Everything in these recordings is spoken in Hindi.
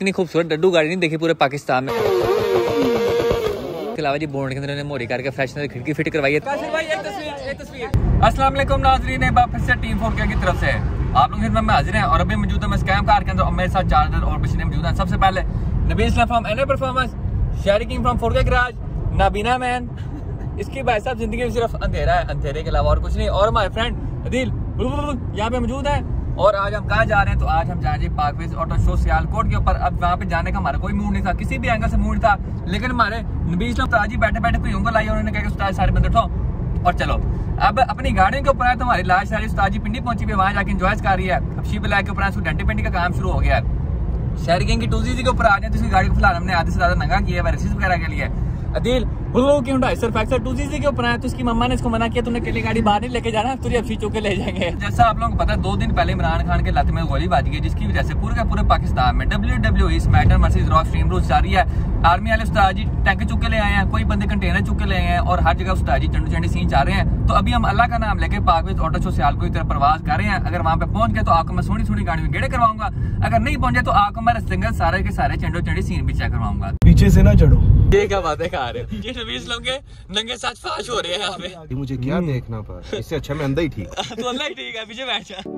इतनी खूबसूरत डड्डू गाड़ी नहीं देखी पूरे पाकिस्तान में। इसके अलावा जी बोर्ड के अंदर मोरी करके फ्रेशनर खिड़की फिट करवाई है। एक तस्वीर। अस्सलाम वालेकुम नाज़रीन, एक बार फिर से टीम 4K की तरफ से आप लोग खिदमत में हाजिर हैं और अभी मौजूद है मैं स्कैम कार के अंदर और मेरे साथ चार्जर और मशीनें मौजूद हैं। सबसे पहले Nabeel Islam from NA performance, Sheri king from 4K garage, नाबीना मैन, इसकी भाई साहब जिंदगी में सिर्फ अंधेरा है, अंधेरे के अलावा और कुछ नहीं, और हमारे फ्रेंड अदील यहाँ पे मौजूद है। और आज हम कहाँ जा रहे हैं? तो आज हम जा रहे हैं पाकवेज ऑटो शो सियालकोट के ऊपर। अब वहाँ पे जाने का हमारा कोई मूड नहीं था, किसी भी एंगल से मूड था, लेकिन हमारे नबी इस्लाम उस्ताद जी बैठे बैठे कोई उंगल लाई और उन्होंने कहा कि उस्ताद सारे बंदे उठो और चलो। अब अपनी गाड़ियों के ऊपर है तो हमारी लाश सारी उस्ताद जी पिंडी पहुंची हुई, वहाँ जाके एंजॉय कर रही है। अब शीप लाइक के ऊपर उसको डेंटी पेंटी का काम शुरू हो गया है। शेरी किंग की 2CC के ऊपर आ जाए तो इसकी गाड़ी को फिलहाल हमने आधे से ज्यादा नंगा किया है रेसिस वगैरह के लिए। अदील की हुंडई सिर्फ 2CC के ऊपर है तो उसकी मम्मा ने इसको मना किया, तुमने अकेली गाड़ी बाहर नहीं लेके जाना, तुझे अब चुके ले जाएंगे। जैसा आप लोगों को पता है 2 दिन पहले इमरान खान के लत में गोली बाजी गई, जिसकी वजह से पूरे का पूरे पाकिस्तान में WWE SmackDown versus Raw stream rules जारी है। आर्मी वाले उस्ताद जी टैंक चुक के ले आए हैं, कोई बंदे कंटेनर चुक के ले आए हैं और हर जगह उस्ताद जी चंडू चंडी सीन चाह रहे हैं। तो अभी हम अल्लाह का नाम लेके पाकवेज ऑटो शो सियालकोट की तरफ प्रवास कर रहे हैं। अगर वहाँ पे पहुंच गए तो आपको मैं सोनी सोनी गाड़ी में गेड़े करवाऊंगा, अगर नहीं पहुंचे तो आपको मैं सिंगल सारे के सारे चंडो चंडी सीन भी चेक करवाऊंगा। पीछे से ना चढ़ो। ये क्या बातें खा रहे हो? ये नबी इस्लाम के नंगे साथ फाश हो रहे हैं यहाँ पे। मुझे क्या देखना पड़ा, इससे अच्छा मैं अंदर ही ठीक। तो अंदर ही ठीक है, पीछे बैठ जा।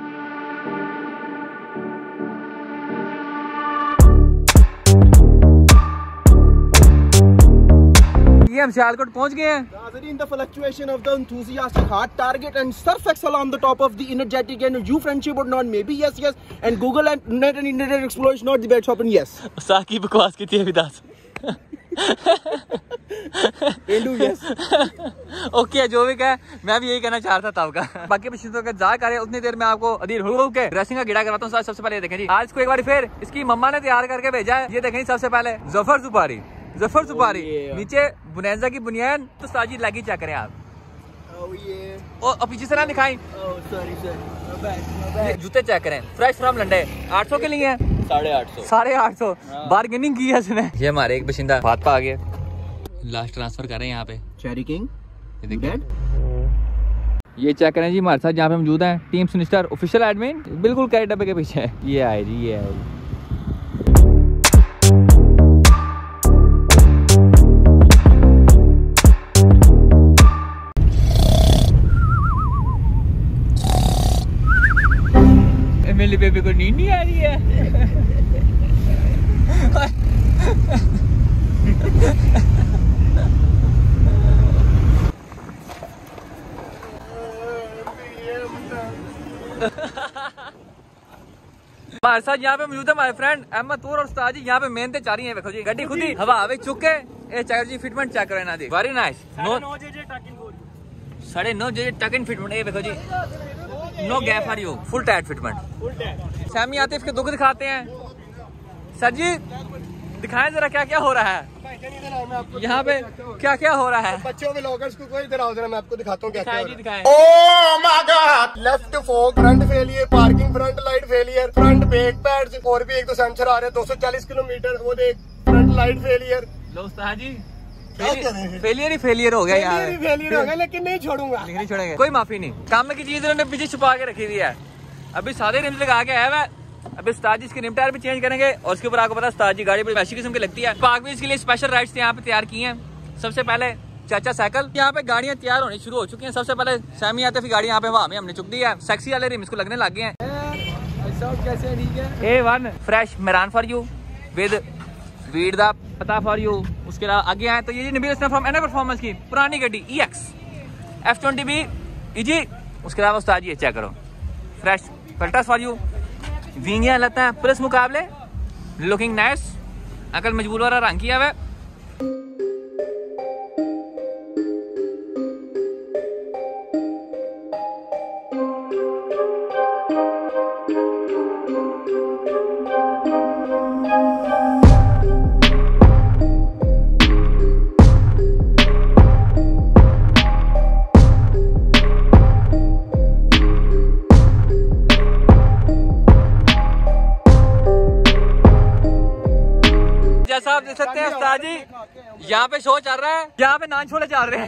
ये हम सियालकोट पहुंच गए हैं। The fluctuation of the enthusiastic heart target and surf excel on the top of the energetic and you friendship or not maybe yes and Google and net and internet exploration not the best option yes। साकी बकवास की थी विदास। yes। ओके जो भी कहे मैं भी यही कहना चाह रहा था आपका। बाकी मशीनों का जा कर उतनी देर में आपको अदील के ड्रेसिंग का गिड़ा करवाता हूँ। सबसे पहले देखें जी, आज को एक बार फिर इसकी मम्मा ने तैयार करके भेजा है। ये देखें सबसे पहले जफर सुपारी नीचे बुनेजा की बुनियान। तो साजी लगी चेक करें आप। और पीछे से ना दिखाई। जूते चेक करें फ्रेश फ्रॉम लंडे, 800 के लिए 850 बार्गेनिंग की है इसने। ये हमारे एक बशिंदा फातपा आ गया, लास्ट ट्रांसफर कर रहे हैं यहाँ पे शेरी किंग। ये चेक करें जी हमारे साथ यहाँ पे मौजूद है टीम सुनिस्टर ऑफिशियल एडमिन, बिल्कुल कैरी डब्बे के पीछे। ये आए जी। मेरी बेबी को नींद नहीं आ रही है। हमारे साथ यहाँ पे मौजूद है हमारे फ्रेंड अहमद तूर और उस्ताद जी। यहाँ पे मेहनत चाह रही है। देखो जी गड्डी खुद ही हवा में चुक के ए चार जी फिटमेंट चेक करें ना दी, वेरी नाइस। 9.5 टक इन फिटमेंट। ये देखो जी no gap for you, full tight fitment. Sami Atif के दुख दिखाते हैं। सर जी दिखाएं जरा क्या क्या हो रहा है यहाँ पे, क्या क्या हो रहा है। बच्चों के लोगर्स को कोई इधर आओ जरा मैं आपको दिखाता हूँ क्या क्या हो रहा है। Oh my god, left fork, front failure, parking front light failure, front brake pads और भी एक दो सेंसर आ रहे हैं 240 किलोमीटर। वो देख फ्रंट लाइट फेलियर। लो उस्ताद जी फेलियर हो गया यार, फेलियर हो गया लेकिन नहीं छोड़ेंगे, कोई माफी नहीं। काम की चीज उन्होंने पीछे छुपा के रखी हुई है। अभी सादे रिम्स लगा के आया है। अभी उस्ताद जी इसके रिम टायर भी चेंज करेंगे और उसके ऊपर आपको पता है उस्ताद जी गाड़ी बड़ी वैसी किस्म की लगती है। पाकवेज के लिए स्पेशल राइड्स यहाँ पे तैयार किए हैं। सबसे पहले चाचा साइकिल, यहाँ पे गाड़ियाँ तैयार होनी शुरू हो चुकी हैं। सबसे पहले सैमी आते गाड़ी यहाँ पे वहाँ में हमने चुक दी है। सेक्सी वाले रिम इसको लगने लग गए हैं। A1 फ्रेश मेरान फॉर यू विद वीड द पता फॉर यू। उसके अलावा आगे आए तो ये Nabeel Islam from NA performance की पुरानी गड्डी EX F20B EG। उसके अलावा उस्ताद जी चेक करो फ्रेश पल्टस फॉर यू, विंगियां लगता है प्लस मुकाबले, लुकिंग नाइस। अंकल मजबूर वाला रंग किया हुआ। जैसा आप देख सकते हैं उस्ताद जी यहाँ पे शो चल रहा है, यहाँ पे नान छोले चल रहे हैं।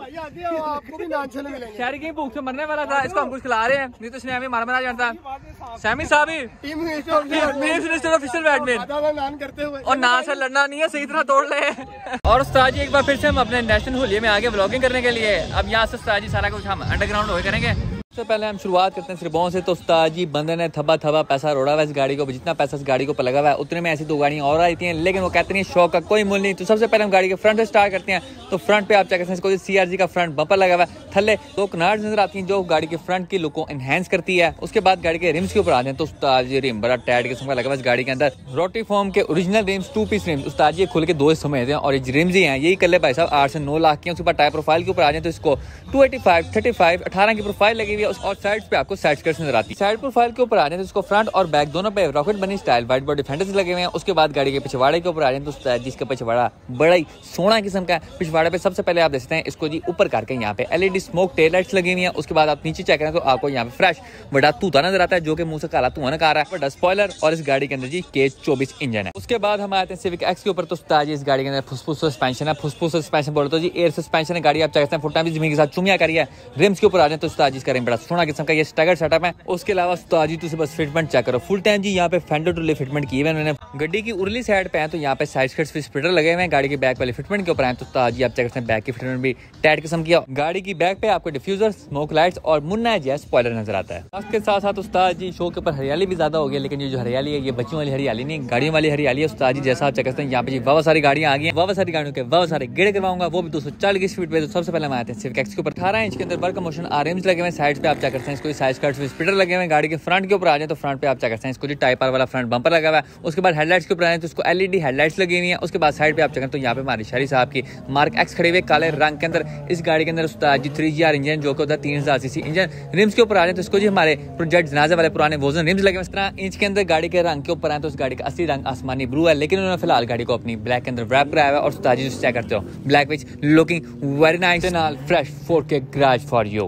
भाई आगे आओ, आपको भी नान छले मिलेंगे। शहर की भूख से मरने वाला था, इसको हम कुछ खिला रहे हैं, नहीं तो इसने हमें मारा जानता। सैमी साहब ही टीम मिनिस्टर ऑफिशियल बैटमैन नान करते हुए, और ना से लड़ना नहीं है, सही तरह तोड़ ले। और उस्ताद जी एक बार फिर से हम अपने नेशनल होलिये में आगे व्लॉगिंग करने के लिए। अब यहाँ से उस्ताद जी सारा कुछ हम अंडरग्राउंड हो करेंगे। सबसे पहले हम शुरुआत करते हैं सिरबों से। तो उस्ताद जी बंदे ने थबा पैसा रोड़ा हुआ है इस गाड़ी को, जितना पैसा इस गाड़ी को लगा हुआ है उतने में ऐसी 2 गाड़ियाँ और आती हैं, लेकिन वो कहते हैं शौक का कोई मूल्य नहीं। तो सबसे पहले हम गाड़ी के फ्रंट से स्टार्ट करते हैं। तो फ्रंट पे आप चेक करते हैं, इसको CRG का फ्रंट बम्पर लगा हुआ है, थल्ले 2 कनार्ड नजर आती हैं जो गाड़ी के फ्रंट की लुक को एनहेंस करती है। उसके बाद गाड़ी के रिम्स के ऊपर आते हैं। तो उस्ताद जी रिम बड़ा टाइट किस्म का लगा हुआ है इस गाड़ी के अंदर, रोटी फॉर्म के ओरिजिनल रिम्स 2 पीस रिम्स। उस्ताद जी खुल के 2 हिस्सों में हैं और ये रिम्स ही हैं, यही कल भाई साहब 8 से 9 लाख की। उसके बाद टायर प्रोफाइल के ऊपर आ जाए तो इसको 285, 35, 18 की प्रोफाइल लगी हुई है और साइड पे आपको साइड स्कर्ट्स नजर आती है। साइड प्रोफाइल के ऊपर आ जाए तो इसको फ्रंट और बैक दोनों पे रॉकेट बनी स्टाइल वाइट बॉडी फेंडर्स लगे हुए हैं। उसके बाद गाड़ी के पिछवाड़े के ऊपर आ जाए तो जिसका पिछवाड़ा बड़ा ही सोना किस्म का है। पिछवाड़े पे सबसे पहले आप देखते हैं इसको जी ऊपर करके यहाँ पे LED स्मोक टेल लाइट्स लगी हुई है। उसके बाद आप नीचे चेक करें तो आपको यहाँ पे फ्रेश बड़ा तूता नजर आता है जो कि मुंह से काला धुआं निकाल रहा है, बड़ा स्पॉइलर। और इस गाड़ी के अंदर जी K24 इंजन है। उसके बाद हम आते हैं सिविक एक्स के ऊपर। तो उस्ताद जी इस गाड़ी के अंदर फुसफुस सस्पेंशन है, फुसफुस सस्पेंशन बोले तो जी एयर सस्पेंशन है। गाड़ी आप चेक करते हैं फुट टाइम जमीन के साथ चुमिया करी है। रिम्स के ऊपर आ जाए तो उस्ताद जी इसका रिम बड़ा सोना किस्म का ये स्टैगर्ड सेटअप है। उसके अलावा उस्ताद जी तुझे बस फिटमेंट चेक करो, फुल टाइम जी यहाँ पे फेंडर टू फिटमेंट की है उन्होंने। गाड़ी की उरली साइड पे है तो यहाँ पे साइड स्कर्ट्स स्प्लिटर लगे हुए हैं। गाड़ी के बैक वाले फिटमेंट के ऊपर आए तो उस्ताद जी आप चेक करते हैं बैक की फिटमेंट भी टाइट किस्म की। गाड़ी की बैक पे आपको डिफ्यूजर, स्मोक लाइट्स और मुन्ना जो है स्पॉइलर नजर आता है। उसके साथ साथ उस्ताद जी शो के ऊपर हरियाली भी ज्यादा हो गई, लेकिन ये जो हरियाली है ये बच्चों वाली हरियाली नहीं, गाड़ियों वाली हरियाली है। उस्ताद जी जैसा आप चेक करते हैं यहाँ पे जी बहुत सारी गाड़ियां आ गई हैं, बहुत सारी गाड़ियों के बहुत सारे गेड़े करवाऊंगा, वो भी 240 की स्पीड पे। तो सबसे पहले हम आते हैं सिविक एक्स के ऊपर। 18 इंच के अंदर वर्क मोशन आरएम्स लगे हुए हैं। साइड पे आप चेक करते हैं इसको साइड स्कर्ट्स स्प्लिटर लगे हुए हैं। गाड़ी के फ्रंट के ऊपर आ जाए तो फ्रंट पे आप चेक करते हैं इसको जी टाइप आर वाला फ्रंट बम्पर लगा हुआ है। उसके बाद हेडलाइट्स के ऊपर आए तो इसको LED हेडलाइट्स लगी हुई हैं। उसके बाद साइड पे आप चेक करते तो यहाँ पे हमारी शरी साहब की मार्क एक्स खड़ी हुई है काले रंग के अंदर। इस गाड़ी के अंदर उस्ताद जी 3GR इंजन जो कि होता है 3000 सीसी इंजन। रिम्स के ऊपर आ जाए तो इसको जी हमारे प्रोजेक्ट जनाजा वाले पुराने वोजन रिम्स लगे हुए। इस तरह इंच के अंदर गाड़ी के रंग के ऊपर आए तो उस गाड़ी का असली रंग आसमानी ब्लू है, लेकिन उन्होंने फिलहाल गाड़ी को अपनी ब्लैक के अंदर रैप कराया हुआ है। और उस्ताद जी चेक करते हो black which looking very nice and fresh 4K garage for you.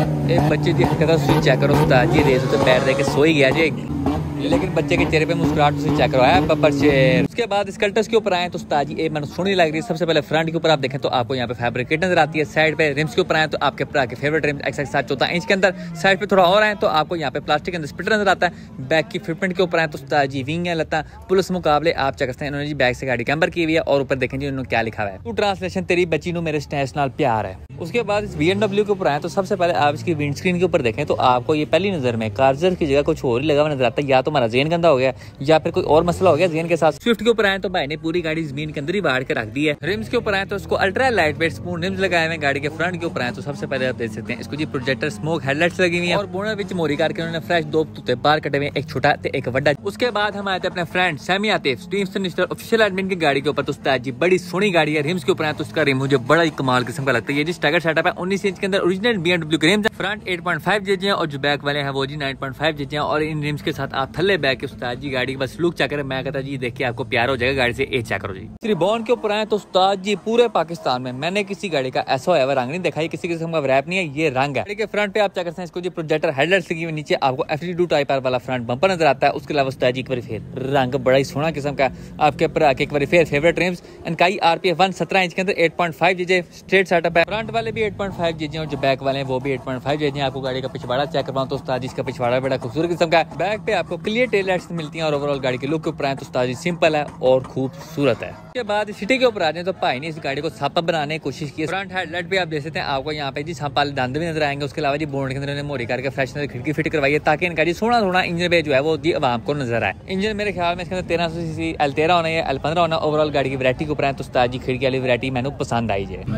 एक बच्चे की हरकत चेक करो, उस्ताद जी रेस तो पैर दे के सोई गया जी, लेकिन बच्चे के चेहरे पे मुस्कुराहट से चेक करवाया बब्बर शेर। उसके बाद स्कल्टर्स के ऊपर आए तो उस्ताद जी एक मैंने सोनी लग रही है। सबसे पहले फ्रंट के ऊपर आप देखें तो आपको यहाँ पे फैब्रिक किट नजर आती है। साइड पे रिम्स के ऊपर आए तो आपके भरा के फेवरेट रिम्स XX 7/14 इंच के अंदर। साइड पे थोड़ा और आए तो आपको यहाँ पे प्लास्टिक के अंदर स्प्लिटर नजर आता है। बैक की फिटमेंट के ऊपर आए तो उस्ताद जी विंग है लता पुलिस मुकाबले आप चेक करते हैं इन्होंने जी बैक से गाड़ी कैम्बर की हुई है। और ऊपर देखें जी उन्होंने क्या लिखा हुआ है, टू ट्रांसलेशन तेरी बच्ची नू मेरे स्टैश नाल प्यार है। उसके बाद इस BMW के ऊपर आए तो सबसे पहले आप इसकी विंड स्क्रीन के ऊपर देखें तो आपको ये पहली नजर में कार्जर की जगह कुछ और ही लगा हुआ नजर आता है। या तो हमारा जेन गंदा हो गया या फिर कोई और मसला हो गया जेन के साथ। स्विफ्ट के ऊपर आए तो भाई ने पूरी गाड़ी जमीन के अंदर ही बाढ़ के रख दी है। रिम्स के ऊपर आए तो इसको ultra light weight Spoon rims लगाए हुए हैं। गाड़ी के फ्रंट के ऊपर आए तो सबसे पहले आप देख सकते हैं इसको जी प्रोजेक्टर स्मोक हेडलाइट्स लगी हुई है। और बोनर विच मोरी करके उन्होंने फ्रेश 2 तूते बाहर कटे हुए, एक छोटा ते एक बड़ा। उसके बाद हम आए थे अपने फ्रेंड सैमी आतिफ स्टीम मिनिस्टर ऑफिशियल एडमिन की गाड़ी के ऊपर। तो उस्ताद जी बड़ी सोहनी गाड़ी है। रिम्स के ऊपर आए तो उसका रिम मुझे बड़ा ही कमाल किस्म का लगता है। ये जी स्टैगर्ड सेटअप है, 19 इंच के अंदर ओरिजिनल BMW के रिम्स। फ्रंट 8.5 GJ है और जो बैक वाले हैं वो जी 9.5 GJ है। और इन रिम्स के साथ आप थल्ले बैक के उस्ताद जी गाड़ी की बस लुक चेक करें, मैं कहता जी देखिए आपको प्यार हो जाएगा गाड़ी से। ए चेक करो जी त्रिभुवन के ऊपर आए तो उस्ताद जी पूरे पाकिस्तान में मैंने किसी गाड़ी का ऐसा हुआ रंग नहीं देखा, ये किसी किस्म का रैप नहीं है, ये रंग है। गाड़ी के फ्रंट पे आप चेक करते हैं इसको जी प्रोजेक्टर हेडलाइट्स लगी हुई, नीचे आपको FD2 टाइप आर वाला फ्रंट बम्पर नजर आता है। उसके अलावा उस्ताद जी एक बार फिर रंग बड़ा ही सोहना किस्म का आपके ऊपर आके एक बार फिर favourite rims Enkei RPF 1 17 inch के अंदर 8.5 GJ स्ट्रेट सेटअप है। फ्रंट वाले भी 8.5 GJ और जो बैक वाले हैं वो भी 8.5 GJ। आपको गाड़ी का पिछवाड़ा चेक करवाऊं तो उस्ताद जी इसका पिछवाड़ा बड़ा खूबसूरत किस्म का है। बैक पे आपको क्लियर टेल लाइट्स मिलती हैं और ओवरऑल गाड़ी के लुक के ऊपर आए तो उस्ताद जी सिंपल है और खूबसूरत है। उसके बाद सिटी के ऊपर आ जाए तो भाई ने इस गाड़ी को छापा बनाने की कोशिश की। फ्रंट हेडलाइट पे आप देख सकते हैं आपको यहाँ पे जी छापा वाले दांत भी नजर आएंगे। उसके अलावा जी बोर्ड के अंदर मोरी करके फ्रेशनर खिड़की फिट करवाई है ताकि इनका जी सोना इंजन पे जो है वो जी आवाम को नजर आए। इंजन मेरे ख्याल में इसके अंदर 1300 सीसी L13 होना है L15 होना। ओवरऑल गाड़ी की वैरायटी के ऊपर आए तो उस्ताद जी खिड़की वाली वैरायटी मैंने पसंद आई है।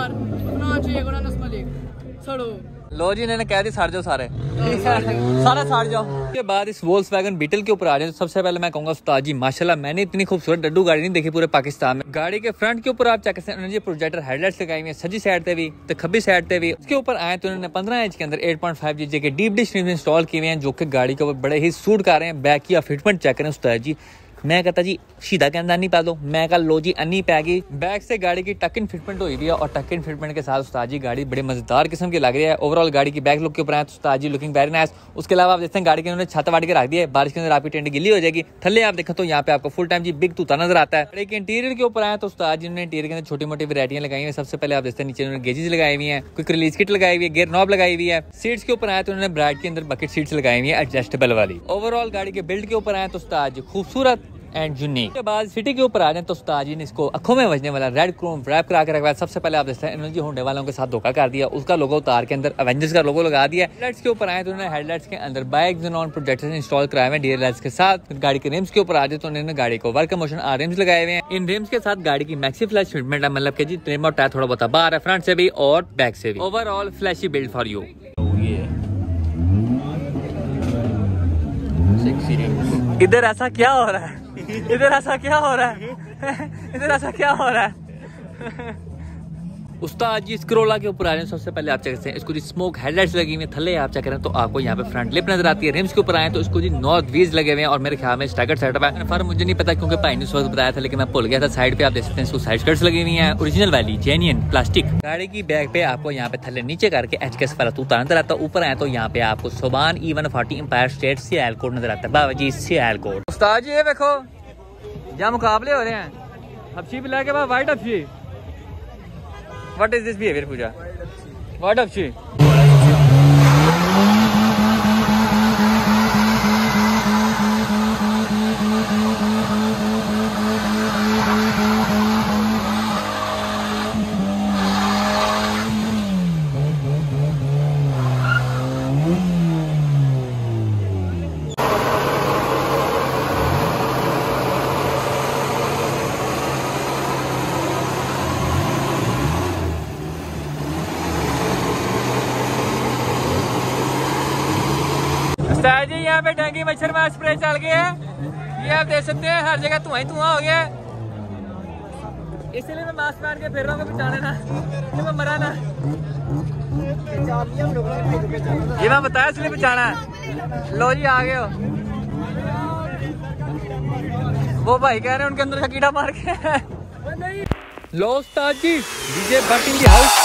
लो जी इन्होंने कह दी साड़ जाओ सारे साड़ जाओ। उसके बाद इस वोल्क्सवैगन बीटल के ऊपर आ जाए तो सबसे पहले मैं कहूंगा उस्ताद जी माशाल्लाह मैंने इतनी खूबसूरत डड्डू गाड़ी नहीं देखी पूरे पाकिस्तान में। गाड़ी के फ्रंट के ऊपर आप चेक करते हैं प्रोजेक्टर हेडलाइट्स लगाई हुई है सजी साइड पे भी तो खब्बी साइड पे भी। उसके ऊपर आए तो उन्होंने 15 इंच के अंदर 8.5 GJ के डीप डिश इंस्टॉल किए हुए हैं जो कि गाड़ी के ऊपर बड़े ही सूट कर रहे हैं। बैक की फिटमेंट चेक करें उस्ताद जी मैं कहता जी सीधा के अंदर नहीं पा दो, मैं कहा लो जी अन्नी पै गई। बैक से गाड़ी की टक इन फिटमेंट हुई हुई है और टक इन फिटमेंट के साथ उस्ताद जी गाड़ी बड़े मजेदार किस्म की लग रही है। ओवरऑल गाड़ी की बैक लुक के ऊपर है तो उस्ताद जी लुकिंग वेरी नाइस। उसके अलावा आप देखते हैं गाड़ी के उन्होंने छत वाड़ के रख दी है, बारिश के अंदर आपकी टेंट गिल्ली हो जाएगी। थल्ले आप देखें तो यहाँ पे आपको फुल टाइम जी बिग तूता नजर आता है। गाड़ी के इंटीरियर के ऊपर आए तो उस्ताद जी ने इंटीरियर के अंदर छोटी मोटी वैरायटियां लगाई हुई है। सबसे पहले आप देखते हैं नीचे उन्होंने गेजेस लगाई हुई है, क्विक रिलीज किट लगाई हुई है, गियर नॉब लगाई हुई है। सीट्स के ऊपर आए तो उन्होंने ब्राइट के अंदर बकेट सीट्स लगाई हुई है एडजस्टेबल वाली। ओवरऑल गाड़ी के बिल्ड के ऊपर आए तो उस्ताद जी खूबसूरत एंड यूनिक। के बाद सिटी के ऊपर आ जाए तो उस्ताद जी ने इसको आंखों में बजने वाला रेड क्रोम रैप करा के रखवाया। सबसे पहले आप देखते हैं इन्होंने होंडे वालों के साथ धोखा कर दिया, उसका लोगो उतार के अंदर एवेंजर्स का लोगो लगा दिया। हेडलाइट्स के ऊपर आए तो उन्होंने हेडलाइट्स के अंदर बाइक ज़ेनॉन प्रोजेक्टर इंस्टॉल कराए हुए डीआर लाइट्स के साथ। गाड़ी के रिम्स के ऊपर आ जाए तो उन्होंने गाड़ी को वर्क मोशन आर रिम्स लगाए हुए हैं। इन रिम्स के साथ गाड़ी की मैक्सी फ्लैश फिटमेंट है, मतलब कि जी ट्रिम और टायर थोड़ा बहुत बाहर है फ्रंट से भी और बैक से भी। Overall flashy build for you. इधर ऐसा क्या हो रहा है, इधर ऐसा क्या हो रहा है, इधर ऐसा क्या हो रहा है। उस्ताद जी स्क्रोला के ऊपर आ रहे हैं। सबसे पहले आप चेक करते हैं इसको जी स्मोक हेडलाइट्स लगी हुई है। थल्ले आप चेक करें तो आपको यहाँ पे फ्रंट लिप नजर आती है। रिम्स के ऊपर आए तो इसको जी नॉर्थ व्हील्स लगे हुए हैं और मेरे ख्याल में स्टैगर्ड सेटअप है। फर्म मुझे नहीं पता क्योंकि भाई ने उस वक्त बताया था, लेकिन मैं भूल गया था। साइड पे आप देख सकते हैं इसको साइड स्कर्ट्स लगी हुई है, ओरिजिनल वाली जेन्युइन प्लास्टिक। गाड़ी की बैक पे आपको यहाँ पे थल्ले नीचे करके HKS वाला तूता नजर आता है। ऊपर आए तो यहाँ पे आपको Soban E140 empire state Sialkot नजर आता है। बाबा जी सियाल कोड। उस्ताद जी ये देखो जहाँ मुकाबले हो रहे हैं, हफ्शी पिला के बाद वाइट हफ्शी। What is this behavior, Pooja? What of she? उस्ताद जी यहाँ पे डेंगू मच्छर मार स्प्रे चल गया है, ये आप देख सकते हैं हर जगह धुआं ही धुआं हो गया है। इसलिए मैं मास्क पहन के फिर रहा हूँ, बचाने ना कि मैं मरा ना। ये मैं बताया इसलिए बचाना है। लो जी आ गए हो, वो भाई कह रहे हैं उनके अंदर का कीड़ा मार के। लो उस्ताद जी DJ but in the house.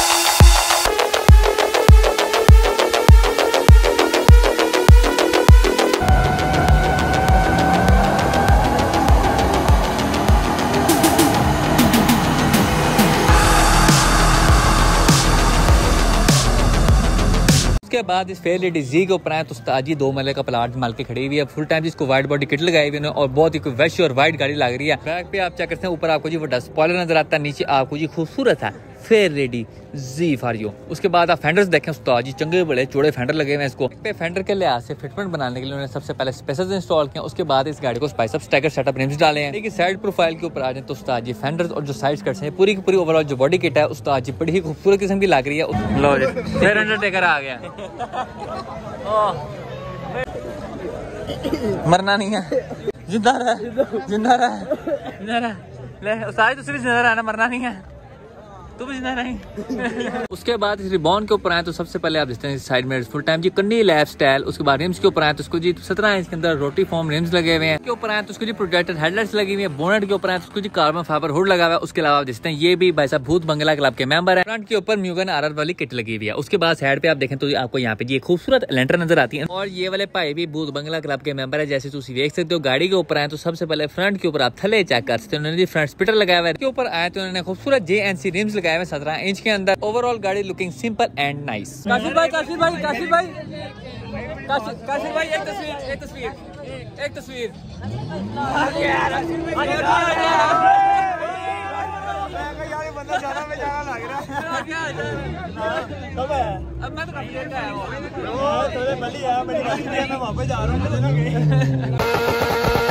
उसके बाद इस फेयर लेडी जी के ऊपर आए तो उस्ताद जी 2 मरले का प्लाट माल के खड़ी हुई है। फुल टाइम जिसको वाइट बॉडी किट लगाई हुई है और बहुत ही वैश और वाइट गाड़ी लग रही है। बैक पे आप चेक करते हैं ऊपर आपको जी बड़ा स्पॉइलर नजर आता है, नीचे आपको जी खूबसूरत है फेयर लेडी जी फॉर यू। उसके बाद आप फेंडर्स देखें उस्ताद जी चंगे बड़े चौड़े फेंडर लगे हुए हैं। इसको पे फेंडर के लिहाज से फिटमेंट बनाने के लिए उन्होंने सबसे पहले स्पेसर्स इंस्टॉल किया। उसके बाद इस गाड़ी को spice up stagger setup rims डाले हैं। लेकिन साइड प्रोफाइल के ऊपर आ जाए तो उस्ताद जी फेंडर्स और जो साइड कट्स हैं पूरी की पूरी ओवरऑल जो बॉडी किट है उस्ताद जी बड़ी ही खूबसूरत किस्म की लग रही है। लो जी फिर अंडरटेकर आ गया। मरना नहीं है, जिंदा रह, जिंदा रह, जिंदा रह। ले उस्ताद जी तुझे भी जिंदा रहना, मरना नहीं है, तू भी जिंदा नहीं। उसके बाद इस रिबॉन के ऊपर आए तो सबसे पहले आप देखते हैं साइड में फुल टाइम जी कन्नी लाइफ स्टाइल। उसके बाद रिम्स के ऊपर आए तो उसको जी 17 इंच के अंदर रोटी फॉर्म रिम्स लगे हुए हैं। के ऊपर आए तो उसको जी प्रोजेक्टेड हेडलाइट्स लगी हुई है। बोनेट के ऊपर आए तो उसको जी कार्बन फाइबर हुड लगा हुआ है। उसके अलावा आप देखते हैं ये भी भाई साहब भूत बंगला क्लब के मेंबर है। फ्रंट के ऊपर म्यूगन आरआर वाली किट लगी हुई है। उसके बाद साइड पे आप देखें तो आपको यहाँ पे जी खूबसूरत लेंटर नजर आती है और ये वाले भाई भी भूत बंगला क्लब के मेंबर है। जैसे तुम देख सकते हो गाड़ी के ऊपर आए तो सबसे पहले फ्रंट के ऊपर आप थले चेक कर सकते हो, उन्होंने फ्रंट स्पीकर लगाया हुआ है। के ऊपर आए तो उन्होंने खूबसूरत JNC रिम्स लगाए हुए 17 इंच के अंदर। ओवरऑल गाड़ी looking simple and nice. Kashif भाई काशिफ भाई काशिफ भाई काशिफ भाई एक तस्वीर एक तस्वीर एक तस्वीर। बंदा ज्यादा में ज्यादा लग रहा है। अब मैं तो काफी देर का आया हूं, थोड़े बली है मेरी गाड़ी में, मैं वापस जा रहा हूं।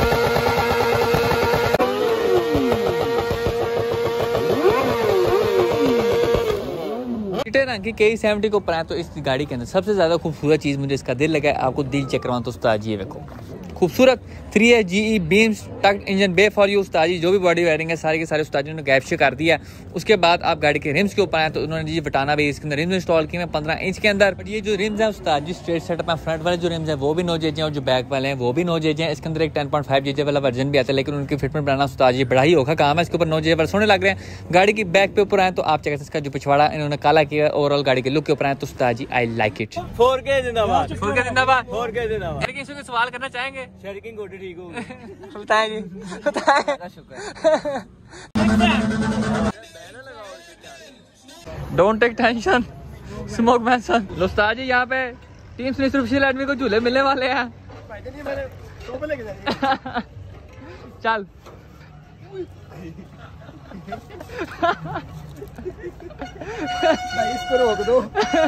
रंग की K70 को ऊपर आए तो इस गाड़ी के अंदर सबसे ज्यादा खूबसूरत चीज मुझे इसका दिल लगा है। आपको दिल चेक करवाऊं तो उस्ताद जी देखो खूबसूरत 3A GE beams tucked engine bay for you उस्ताद जी। जो भी बॉडी वायरिंग है सारे के सारे उस्ताद जी ने गैप कर दिया। उसके बाद आप गाड़ी के रिम्स के ऊपर आए तो उन्होंने जी वटाना भी इसके अंदर रिम्स इंस्टॉल किए हैं 15 इंच के अंदर। बट ये जो रिम्स है उस्ताद जी स्ट्रेट सेटअप है, फ्रंट वाले जो रिम्स है वो भी 9 जेज हैं और जो बैक वाले हैं वो भी 9 जेज हैं। इसके अंदर एक 10.5 जेज वाला वर्जन भी आता है, लेकिन उनकी फिटमेंट बनाना उस्ताद जी बड़ा ही औखा काम है। इसके ऊपर 9 जेज वाले सोने लग रहे हैं। गाड़ी की बैक पे ऊपर आए तो आप चेक इसका जो पिछवाड़ा इन्होंने काला किया, ओवरऑल गाड़ी के लुक के ऊपर आए तो उस्ताद जी आई लाइक इट। 4K जिंदाबाद, 4K जिंदाबाद, 4K जिंदाबाद। लेकिन इसमें सवाल करना चाहेंगे? शेरिंग गोडी ठीक होगी। बताएं जी, बताएं। शुक्र। Don't take tension, smoke man son. उस्ताद जी यहाँ पे टीम से स्पेशल एडमी को झूले मिलने वाले हैं। चल इसको रोक दो।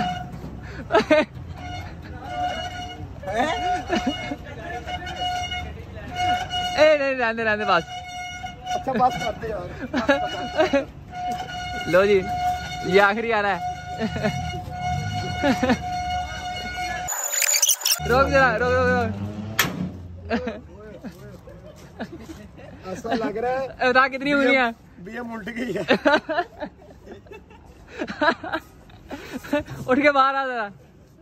नहीं रहने बस। अच्छा बस करते यार। लो जी ये आखिरी आ रहा है। रोक जरा, रोक। ऐसा लग रहा है बता कितनी उंगलियां? बीएम उल्ट गई है। उठ के बाहर आ जरा।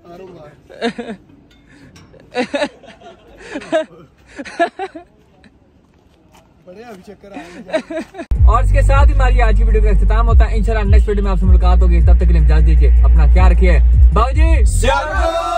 अभी चक्कर और इसके साथ ही हमारी आज की वीडियो का इख्तिताम होता है। इंशाल्लाह नेक्स्ट वीडियो में आपसे मुलाकात होगी। तब तक के लिए इजाज़त दीजिए, अपना ख्याल रखिए। बाबूजी